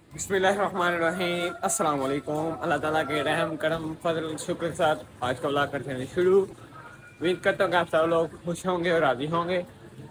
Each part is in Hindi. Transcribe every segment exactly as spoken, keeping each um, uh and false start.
बिस्मिल्लाहिर्रहमानिर्रहीम अस्सलाम वालेकुम। अल्लाह ताला के रहम करम फजल शुक्र के साथ आज का व्लॉग करते हैं शुरू। उम्मीद करता हूँ कि आप सब लोग खुश होंगे और राजी होंगे।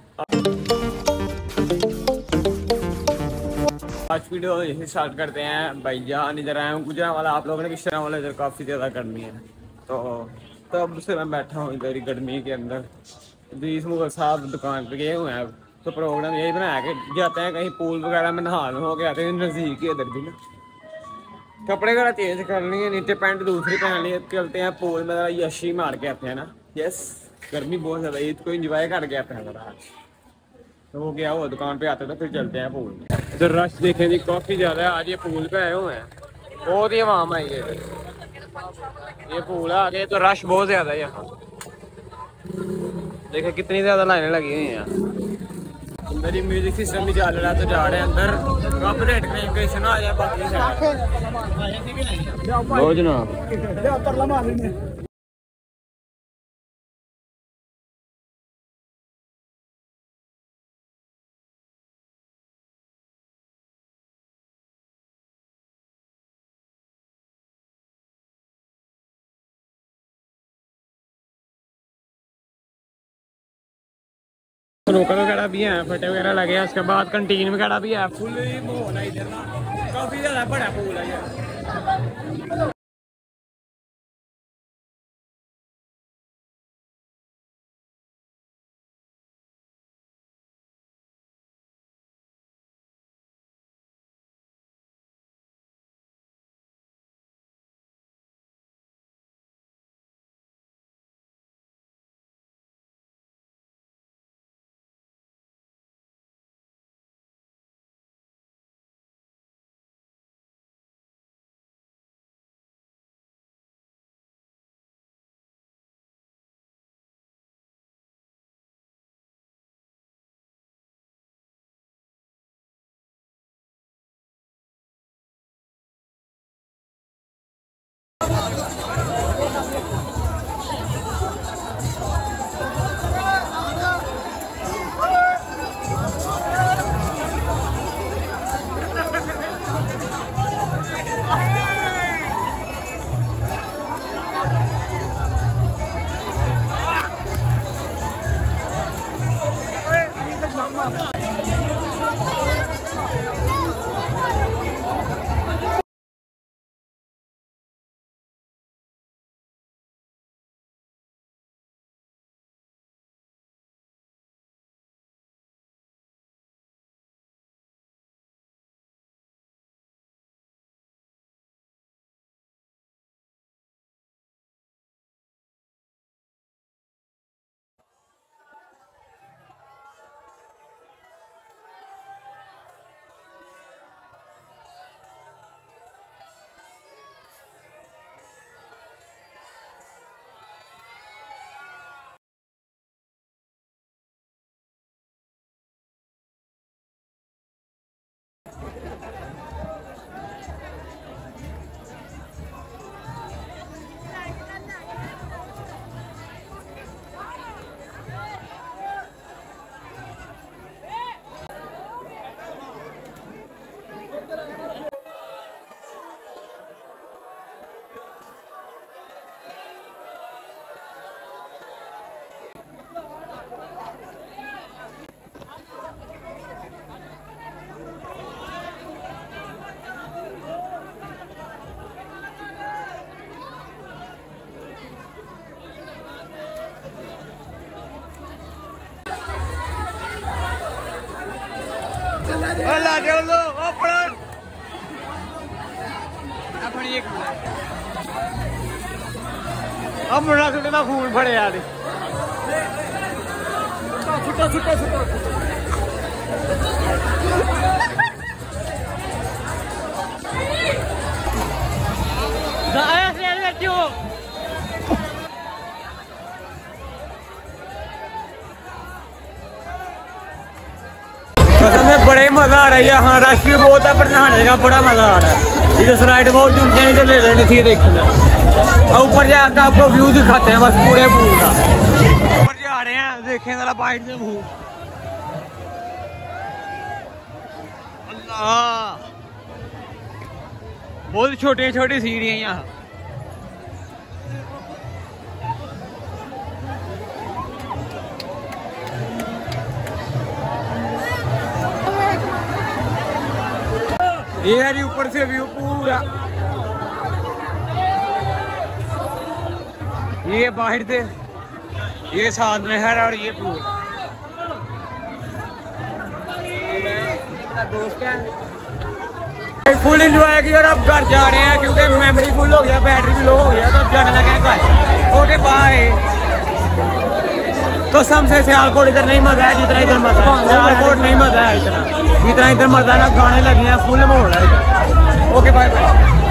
आज वीडियो यही स्टार्ट करते हैं। भाई जान इधर आए हूँ गुजरांवाला, आप लोगों ने गुजरांवाला वाला इधर काफ़ी ज़्यादा गर्मी है, तो तब से मैं बैठा हूँ इधर ही गर्मी के अंदर। बीस मुगल साहब दुकान पे गए हुए हैं, तो प्रोग्राम यही बनाया कि जाते हैं कहीं पूल वगैरह में नहा हो के आते हैं, नज़दीक ही इधर भी ना। कपड़े वगैरह चेंज कर लिए, नीचे पैंट दूसरी पहन लिए, चलते हैं पूल में ज़रा यशी मार के आते हैं ना। यस, गर्मी बहुत ज़्यादा, ईद को इंजॉय करके आते हैं ज़रा आज। तो वो क्या हुआ, दुकान पे आते तो फिर चलते हैं पूल में। इधर रश देखें जी काफ़ी ज़्यादा है, आज ये पूल पे आए हुए हैं, बहुत ही आवाम आई है। ये पूल है आगे, तो रश बहुत ज़्यादा है यहाँ। देखे कितनी ज़्यादा लाइनें लगी हुई हैं। अंदर ही म्यूजिक सिस्टम भी चल रहा है, तो जा रहे हैं अंदर। कॉपीराइट क्लेम केस ना आ जाए बाकी लो जनाब। स्नूकर वगैरह भी है, फटे वगैरह लगे हैं, उसके बाद कंटीन वगैरह भी है। फुल माहौल है इधर ना, काफी ज्यादा बड़ा पूल है यार। अब मुन्ना सुटे ना खून फड़े यार, छुट्टा छुट्टा छुट्टा बड़े मजा आ रहा है यहाँ, रश भी बहुत है, पर नहाने का बड़ा मजा आ रहा है। इधर स्लाइड बहुत झूठे इधर ले लेनी थी देखना, और ऊपर जाकर आपको व्यू दिखाते हैं बस पूरे पूल का। ऊपर जा रहे हैं, देखें जरा बाइट से मुंह। अल्लाह बहुत छोटी छोटी सीढ़ियाँ यहाँ। ये है जी ऊपर से व्यू पूरा, ये बाहर से, ये साथ में है और ये पूरा दोस्त है। फुल एंजॉय किया और अब घर जा रहे हैं क्योंकि मेमोरी फुल हो गया, बैटरी भी लो हो गया, तो अब जाने लगे हैं घर। Okay bye. तो सबसे सियालकोट इधर नहीं मजा है जितना इधर मजा है, सियालकोट नहीं मजा है इतना जितना इधर मजा है ना। गाने लगे हैं, फुल माहौल है इधर। Okay bye bye.